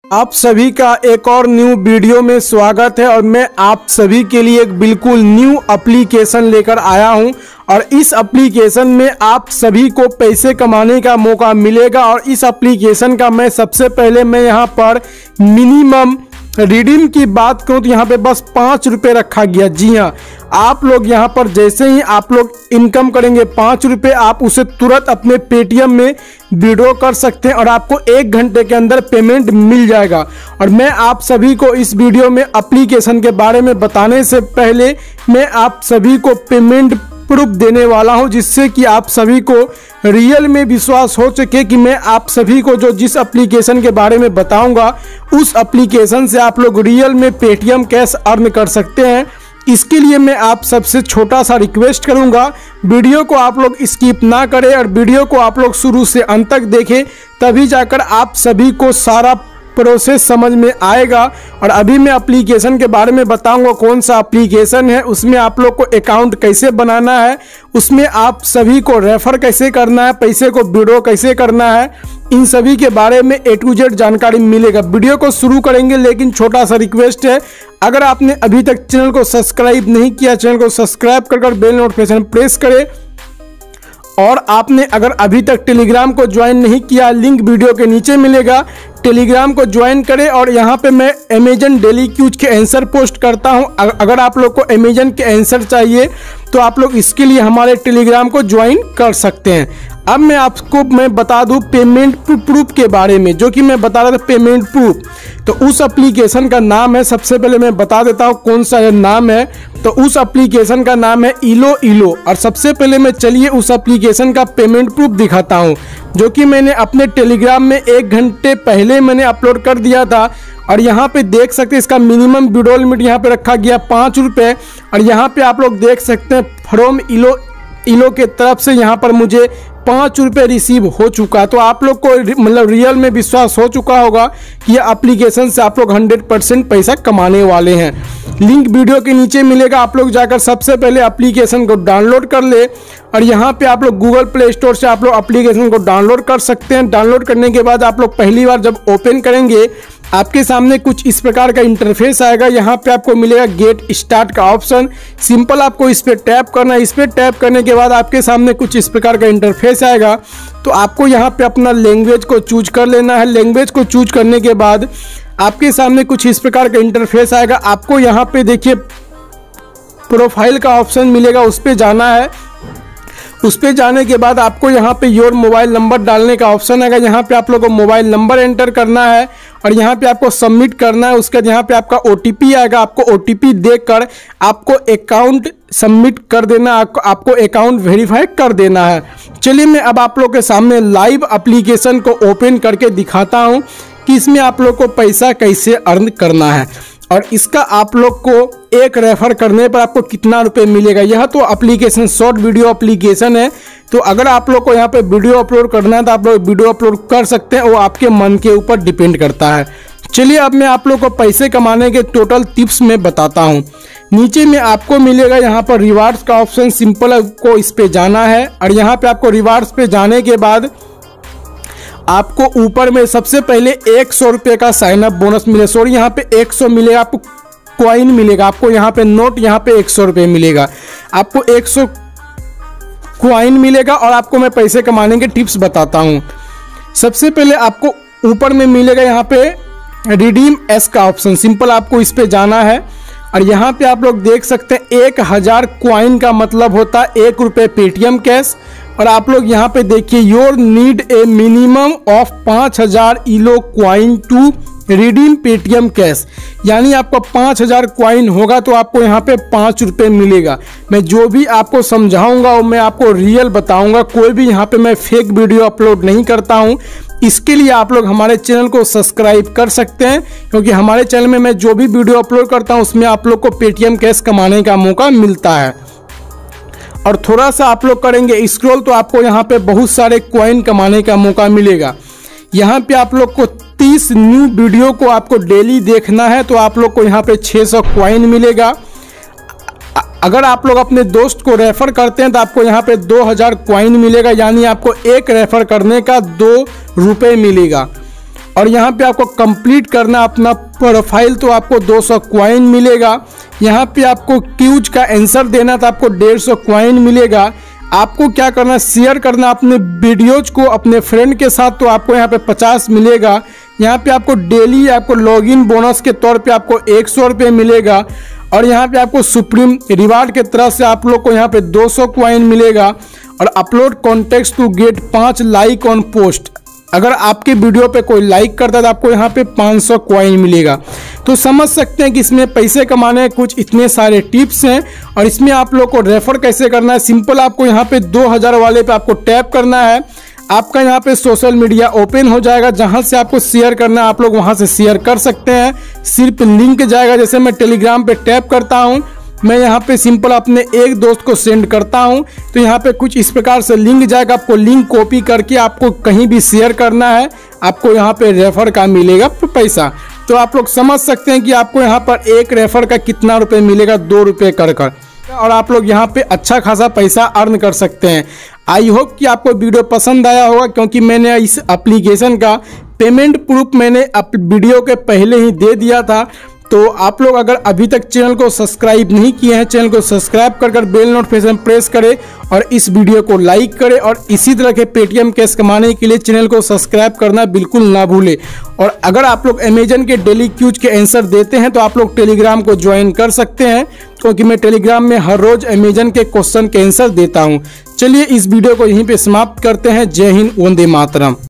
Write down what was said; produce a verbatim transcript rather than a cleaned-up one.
आप सभी का एक और न्यू वीडियो में स्वागत है और मैं आप सभी के लिए एक बिल्कुल न्यू एप्लीकेशन लेकर आया हूं और इस एप्लीकेशन में आप सभी को पैसे कमाने का मौका मिलेगा। और इस एप्लीकेशन का मैं सबसे पहले मैं यहां पर मिनिमम रिडीम की बात करूं तो यहां पे बस पाँच रुपये रखा गया। जी हाँ, आप लोग यहां पर जैसे ही आप लोग इनकम करेंगे पाँच रुपये, आप उसे तुरंत अपने पेटीएम में विड्रॉ कर सकते हैं और आपको एक घंटे के अंदर पेमेंट मिल जाएगा। और मैं आप सभी को इस वीडियो में एप्लीकेशन के बारे में बताने से पहले मैं आप सभी को पेमेंट प्रूफ देने वाला हूं, जिससे कि आप सभी को रियल में विश्वास हो सके कि मैं आप सभी को जो जिस एप्लीकेशन के बारे में बताऊंगा उस एप्लीकेशन से आप लोग रियल में पेटीएम कैश अर्न कर सकते हैं। इसके लिए मैं आप सबसे छोटा सा रिक्वेस्ट करूंगा, वीडियो को आप लोग स्किप ना करें और वीडियो को आप लोग शुरू से अंत तक देखें, तभी जाकर आप सभी को सारा प्रोसेस समझ में आएगा। और अभी मैं एप्लीकेशन के बारे में बताऊंगा कौन सा एप्लीकेशन है, उसमें आप लोग को अकाउंट कैसे बनाना है, उसमें आप सभी को रेफर कैसे करना है, पैसे को विड्रॉ कैसे करना है, इन सभी के बारे में ए टू जेड जानकारी मिलेगा। वीडियो को शुरू करेंगे, लेकिन छोटा सा रिक्वेस्ट है, अगर आपने अभी तक चैनल को सब्सक्राइब नहीं किया, चैनल को सब्सक्राइब कर कर बेल नोटिफिकेशन प्रेस करें। और आपने अगर अभी तक टेलीग्राम को ज्वाइन नहीं किया, लिंक वीडियो के नीचे मिलेगा, टेलीग्राम को ज्वाइन करें। और यहाँ पे मैं अमेजन डेली क्यूज के आंसर पोस्ट करता हूँ। अगर आप लोग को अमेजन के आंसर चाहिए तो आप लोग इसके लिए हमारे टेलीग्राम को ज्वाइन कर सकते हैं। अब मैं आपको मैं बता दूं पेमेंट प्रूफ के बारे में, जो कि मैं बता रहा था पेमेंट प्रूफ। तो उस एप्लीकेशन का नाम है, सबसे पहले मैं बता देता हूं कौन सा नाम है। तो उस एप्लीकेशन का नाम है इलो इलो। और सबसे पहले मैं चलिए उस एप्लीकेशन का पेमेंट प्रूफ दिखाता हूं, जो कि मैंने अपने टेलीग्राम में एक घंटे पहले मैंने अपलोड कर दिया था। और यहाँ पे देख सकते हैं इसका मिनिमम विड्रॉल लिमिट यहाँ पे रखा गया पाँच रुपये। और यहाँ पे आप लोग देख सकते हैं फ्रॉम इलो इलो के तरफ से यहाँ पर मुझे पाँच रुपये रिसीव हो चुका है। तो आप लोग को मतलब रियल में विश्वास हो चुका होगा कि ये एप्लीकेशन से आप लोग हंड्रेड परसेंट पैसा कमाने वाले हैं। लिंक वीडियो के नीचे मिलेगा, आप लोग जाकर सबसे पहले एप्लीकेशन को डाउनलोड कर ले। और यहाँ पे आप लोग गूगल प्ले स्टोर से आप लोग एप्लीकेशन को डाउनलोड कर सकते हैं। डाउनलोड करने के बाद आप लोग पहली बार जब ओपन करेंगे आपके सामने कुछ इस प्रकार का इंटरफेस आएगा। यहाँ पे आपको मिलेगा गेट स्टार्ट का ऑप्शन, सिंपल आपको इस पे टैप करना है। इस पे टैप करने के बाद आपके सामने कुछ इस प्रकार का इंटरफेस आएगा। तो आपको यहाँ पे अपना लैंग्वेज को चूज कर लेना है। लैंग्वेज को चूज करने के बाद आपके सामने कुछ इस प्रकार का इंटरफेस आएगा। आपको यहाँ पे देखिए प्रोफाइल का ऑप्शन मिलेगा, उस पर जाना है। उस पे जाने के बाद आपको यहाँ पे योर मोबाइल नंबर डालने का ऑप्शन आएगा। यहाँ पे आप लोगों को मोबाइल नंबर एंटर करना है और यहाँ पे आपको सबमिट करना है। उसके बाद यहाँ पे आपका ओटीपी आएगा, आपको ओटीपी देकर आपको अकाउंट सबमिट कर देना, आपको आपको अकाउंट वेरीफाई कर देना है। चलिए मैं अब आप लोग के सामने लाइव एप्लीकेशन को ओपन करके दिखाता हूँ कि इसमें आप लोग को पैसा कैसे अर्न करना है और इसका आप लोग को एक रेफर करने पर आपको कितना रुपए मिलेगा। यह तो एप्लीकेशन शॉर्ट वीडियो एप्लीकेशन है, तो अगर आप लोग को यहाँ पे वीडियो अपलोड करना है तो आप लोग वीडियो अपलोड कर सकते हैं, वो आपके मन के ऊपर डिपेंड करता है। चलिए अब मैं आप लोग को पैसे कमाने के टोटल टिप्स में बताता हूँ। नीचे में आपको मिलेगा यहाँ पर रिवार्ड्स का ऑप्शन, सिंपल आपको इस पे जाना है। और यहाँ पे आपको रिवार्ड्स पे जाने के बाद आपको ऊपर में सबसे पहले एक सौ रुपये का साइन अप बोनस मिले, सॉरी यहाँ पे एक सौ मिलेगा, आपको कॉइन मिलेगा, आपको यहाँ पे नोट यहाँ पे एक सौ रुपये मिलेगा, आपको एक सौ कॉइन मिलेगा। और आपको मैं पैसे कमाने के टिप्स बताता हूँ। सबसे पहले आपको ऊपर में मिलेगा यहाँ पे रिडीम एस का ऑप्शन, सिंपल आपको इस पे जाना है। और यहाँ पे आप लोग देख सकते हैं एक हजार क्वाइन का मतलब होता है एक रुपये पेटीएम कैश। और आप लोग यहाँ पे देखिए your need a minimum of पाँच हजार elo coin to redeem Paytm cash, यानी आपका पाँच हजार क्वाइन होगा तो आपको यहाँ पे पाँच रुपये मिलेगा। मैं जो भी आपको समझाऊंगा वो मैं आपको रियल बताऊंगा, कोई भी यहाँ पे मैं फेक वीडियो अपलोड नहीं करता हूँ। इसके लिए आप लोग हमारे चैनल को सब्सक्राइब कर सकते हैं, क्योंकि हमारे चैनल में मैं जो भी वीडियो अपलोड करता हूँ उसमें आप लोग को पेटीएम कैश कमाने का मौका मिलता है। और थोड़ा सा आप लोग करेंगे स्क्रॉल तो आपको यहाँ पे बहुत सारे कॉइन कमाने का मौका मिलेगा। यहाँ पे आप लोग को तीस न्यू वीडियो को आपको डेली देखना है, तो आप लोग को यहाँ पे छह सौ कॉइन मिलेगा। अगर आप लोग अपने दोस्त को रेफर करते हैं तो आपको यहाँ पे दो हज़ार कॉइन मिलेगा, यानी आपको एक रेफर करने का दो रुपये मिलेगा। और यहाँ पे आपको कंप्लीट करना अपना प्रोफाइल, तो आपको दो सौ क्वाइन मिलेगा। यहाँ पे आपको क्यूज का आंसर देना तो आपको डेढ़ सौ क्वाइन मिलेगा। आपको क्या करना, शेयर करना अपने वीडियोज को अपने फ्रेंड के साथ, तो आपको यहाँ पे पचास मिलेगा। यहाँ पे आपको डेली आपको लॉगिन बोनस के तौर पे आपको एक सौ रुपये मिलेगा। और यहाँ पे आपको सुप्रीम रिवार्ड के तरफ से आप लोग को यहाँ पे दो सौ क्वाइन मिलेगा। और अपलोड कॉन्टेक्ट टू गेट पाँच लाइक ऑन पोस्ट, अगर आपके वीडियो पे कोई लाइक करता है तो आपको यहाँ पे पाँच सौ क्वाइन मिलेगा। तो समझ सकते हैं कि इसमें पैसे कमाने कुछ इतने सारे टिप्स हैं। और इसमें आप लोग को रेफर कैसे करना है, सिंपल आपको यहाँ पे दो हज़ार वाले पे आपको टैप करना है। आपका यहाँ पे सोशल मीडिया ओपन हो जाएगा, जहाँ से आपको शेयर करना है आप लोग वहाँ से शेयर कर सकते हैं। सिर्फ लिंक जाएगा, जैसे मैं टेलीग्राम पे टैप करता हूँ, मैं यहाँ पे सिंपल अपने एक दोस्त को सेंड करता हूँ, तो यहाँ पे कुछ इस प्रकार से लिंक जाएगा। आपको लिंक कॉपी करके आपको कहीं भी शेयर करना है, आपको यहाँ पे रेफर का मिलेगा पैसा। तो आप लोग समझ सकते हैं कि आपको यहाँ पर एक रेफर का कितना रुपए मिलेगा, दो रुपये कर कर और आप लोग यहाँ पे अच्छा खासा पैसा अर्न कर सकते हैं। आई होप कि आपको वीडियो पसंद आया होगा, क्योंकि मैंने इस एप्लीकेशन का पेमेंट प्रूफ मैंने वीडियो के पहले ही दे दिया था। तो आप लोग अगर अभी तक चैनल को सब्सक्राइब नहीं किए हैं, चैनल को सब्सक्राइब कर कर बेल नोटिफिकेशन प्रेस करें और इस वीडियो को लाइक करें। और इसी तरह के पेटीएम कैश कमाने के लिए चैनल को सब्सक्राइब करना बिल्कुल ना भूलें। और अगर आप लोग अमेजन के डेली क्यूज के आंसर देते हैं तो आप लोग टेलीग्राम को ज्वाइन कर सकते हैं, क्योंकि मैं टेलीग्राम में हर रोज अमेजन के क्वेश्चन के आंसर देता हूँ। चलिए इस वीडियो को यहीं पे समाप्त करते हैं। जय हिंद, वंदे मातरम।